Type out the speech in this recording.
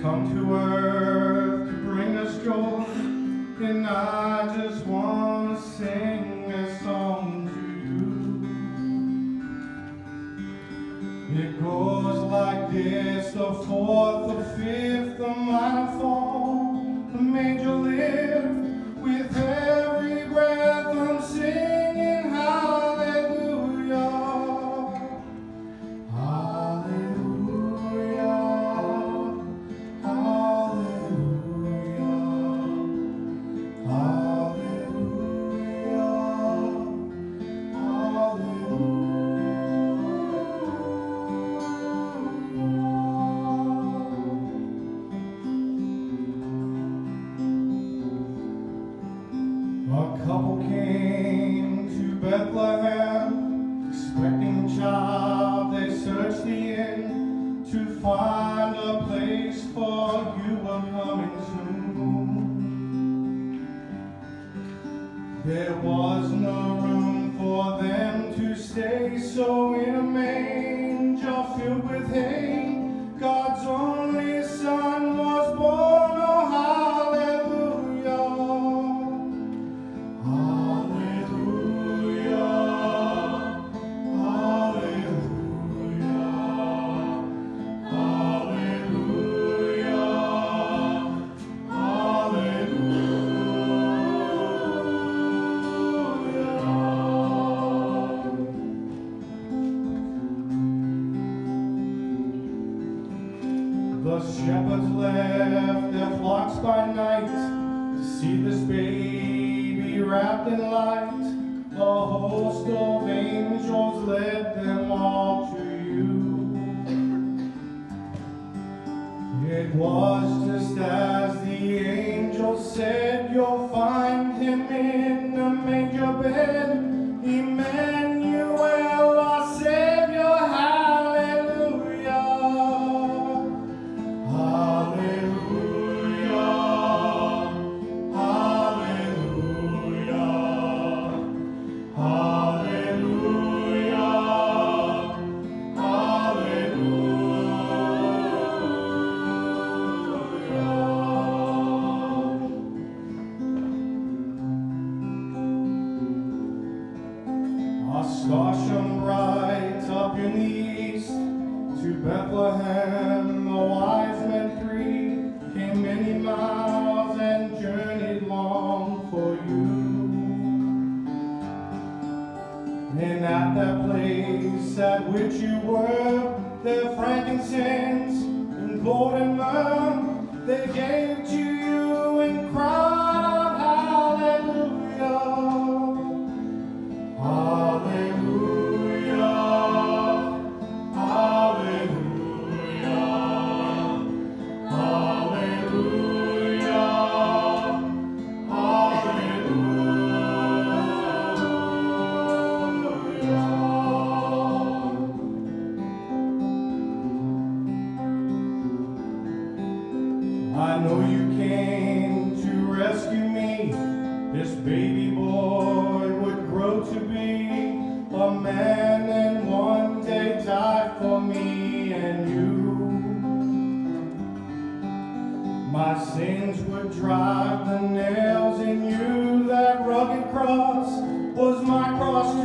come to earth to bring us joy, and I just want to sing this song to you. It goes like this: the fourth, the fifth, the minor fall, the major lift. With every breath I'm singing hallelujah, hallelujah, hallelujah, hallelujah, hallelujah. A couple came to Bethlehem, expecting a child. They searched the inn to find a place, for you were coming soon. There was no room for them to stay, so in a manger filled with hay, God's only Son was born. Oh, hallelujah. The shepherds left their flocks by night to see this baby wrapped in light. A host of angels led them all to you. It was just as the angel said, you'll find him in a manger bed, Emmanuel, our Savior. Hallelujah. A star shone bright up in the east. To Bethlehem the wise men three came many miles and journeyed long for you. And at that place at which you were, their frankincense and gold and myrrh they gave to you and cried hallelujah. Hallelujah, hallelujah, hallelujah, hallelujah. I know you came to rescue me. This baby boy would grow to be a man and one day die for me and you. My sins would drive the nails in you. That rugged cross was my cross